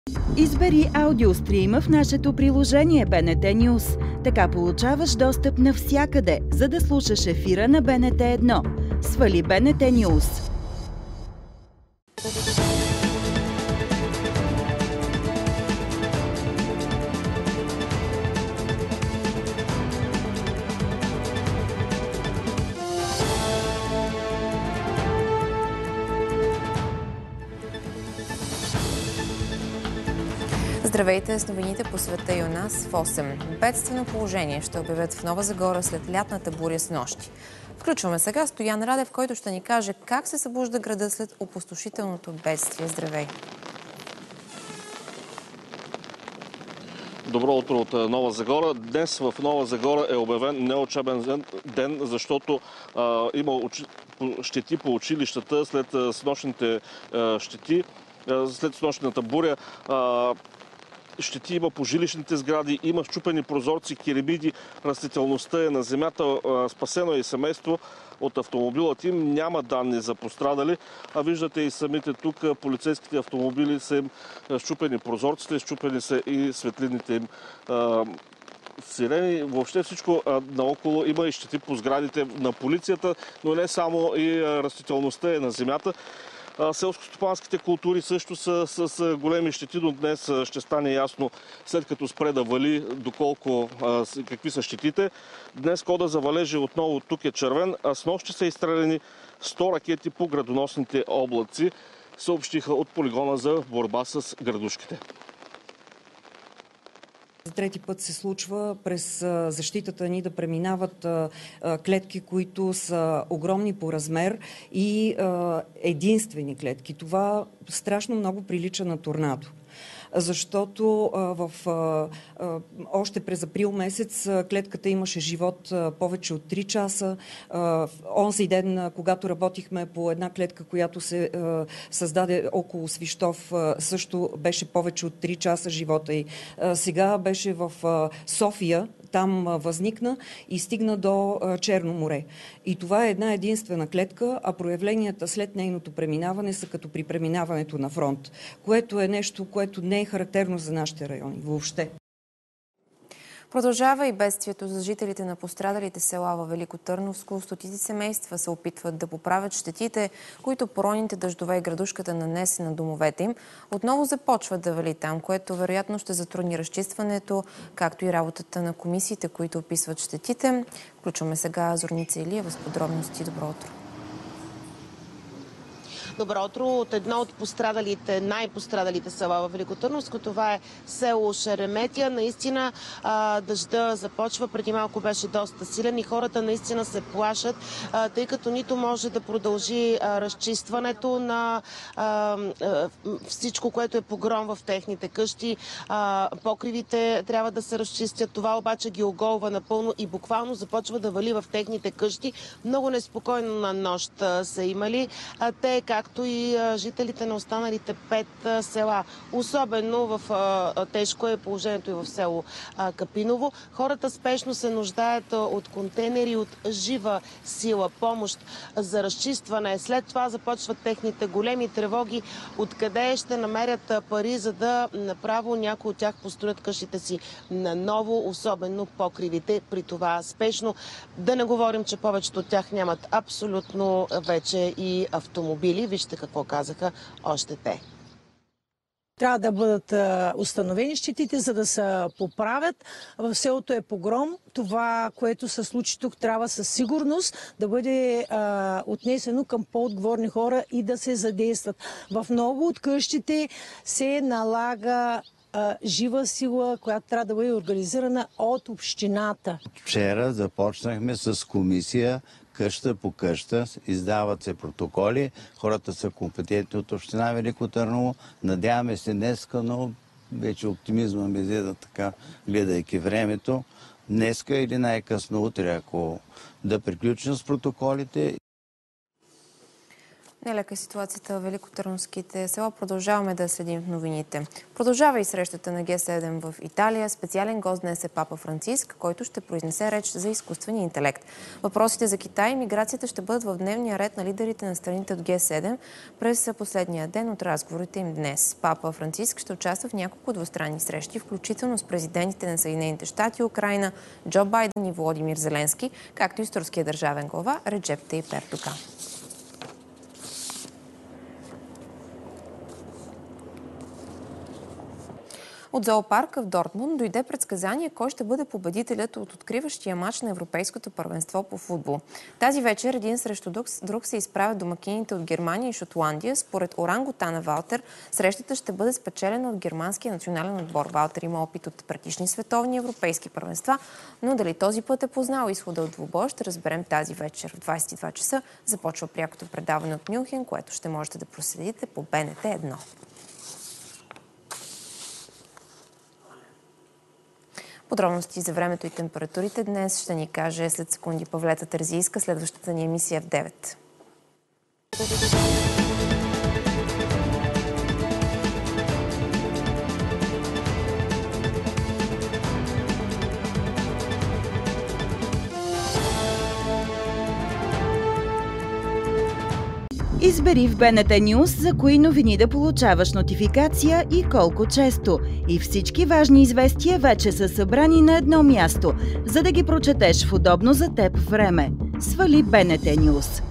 Избери аудиострима в нашето приложение БНТ News. Така получаваш достъп навсякъде, за да слушаш ефира на БНТ 1. Свали БНТ News. Здравейте с новините по света и у нас в 8. Бедствено положение ще обявят в Нова Загора след лятната буря с нощи. Включваме сега Стоян Радев, който ще ни каже как се събужда града след опустошителното бедствие. Здравей! Добро утро от Нова Загора. Днес в Нова Загора е обявен неучебен ден, защото има щети по училищата след снощните щети, след снощната буря. Щети има по жилищните сгради, има счупени прозорци, керемиди, растителността е на земята, спасено е и семейство от автомобилът им. Няма данни за пострадали, а виждате и самите тук полицейските автомобили са им счупени прозорците, счупени са и светлините им сирени. Въобще всичко наоколо има и щети по сградите на полицията, но не само, и растителността е на земята. Селско-стопанските култури също са с големи щети, но днес ще стане ясно, след като спре да вали, какви са щетите. Днес кода за валежи отново тук е червен, а с нощи са изстреляни 100 ракети по градоносните облаци, съобщиха от полигона за борба с градушките. За трети път се случва през защитата ни да преминават клетки, които са огромни по размер и единствени клетки. Това страшно много прилича на торнадо. Защото още през април месец клетката имаше живот повече от 3 часа. Онзи ден, когато работихме по една клетка, която се създаде около Свищов, също беше повече от 3 часа живота й. Сега беше в София, там възникна и стигна до Черно море. И това е една единствена клетка, а проявленията след нейното преминаване са като при преминаването на фронт, което е нещо, което не е характерно за нашите райони въобще. Продължава и бедствието за жителите на пострадалите села във Великотърновско. Стотици семейства се опитват да поправят щетите, които поройните дъждове и градушката нанесе на домовете им. Отново започват да вали там, което вероятно ще затрудни разчистването, както и работата на комисиите, които описват щетите. Включваме сега Зорница Илиева с подробности. Добро утро! Добро утро от едно от най-пострадалите села в Великотърновско. Това е село Шереметя. Наистина дъжда започва. Преди малко беше доста силен и хората наистина се плашат, тъй като нито може да продължи разчистването на всичко, което е погром в техните къщи. Покривите трябва да се разчистят. Това обаче ги оголва напълно и буквално започва да вали в техните къщи. Много неспокойно на нощ са имали. Те, както и жителите на останалите 5 села. Особено тежко е положението и в село Капиново. Хората спешно се нуждаят от контейнери, от жива сила, помощ за разчистване. След това започват техните големи тревоги, откъде ще намерят пари, за да направо някои от тях построят къщите си наново, особено покривите. При това спешно. Да не говорим, че повечето от тях нямат абсолютно вече и автомобили. Вижте какво казаха още те. Трябва да бъдат установени щетите, за да се поправят. В селото е погром. Това, което се случи тук, трябва със сигурност да бъде отнесено към по-отговорни хора и да се задействат. В много от къщите се налага жива сила, която трябва да бъде организирана от общината. Вчера започнахме с комисия къща по къща, издават се протоколи, хората са компетентни от община Велико Търново. Надяваме се днеска, но вече оптимизма ме взе така, гледайки времето. Днеска или най-късно утре, ако да приключим с протоколите. Нелека е ситуацията в великотърновските села. Продължаваме да следим в новините. Продължава и срещата на Г7 в Италия. Специален гост днес е Папа Франциск, който ще произнесе реч за изкуствения интелект. Въпросите за Китай и миграцията ще бъдат в дневния ред на лидерите на страните от Г7 през последния ден от разговорите им днес. Папа Франциск ще участва в няколко двустранни срещи, включително с президентите на Съединените щати, Украйна, Джо Байден и Володимир Зеленски, както и с турския държавен глава Реджеп Тайип Ердоган. От зоопарка в Дортмунд дойде предсказание кой ще бъде победителят от откриващия матч на Европейското първенство по футбол. Тази вечер един срещу друг се изправят домакините от Германия и Шотландия. Според орангутана Валтер, срещата ще бъде спечелена от германския национален отбор. Валтер има опит от предишни световни европейски първенства, но дали този път е познал изхода от двубоя, ще разберем тази вечер. В 22 часа започва прякото предаване от Мюнхен, което ще можете да проследите по БНТ 1. Подробности за времето и температурите днес ще ни каже след секунди Павлета Терзийска. Следващата ни емисия е в 9. Избери в БНТ News за кои новини да получаваш нотификация и колко често. И всички важни известия вече са събрани на едно място, за да ги прочетеш в удобно за теб време. Свали БНТ News.